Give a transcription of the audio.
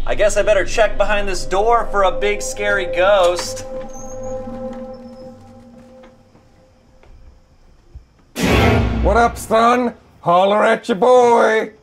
I guess I better check behind this door for a big scary ghost. What up, son? Holler at your boy.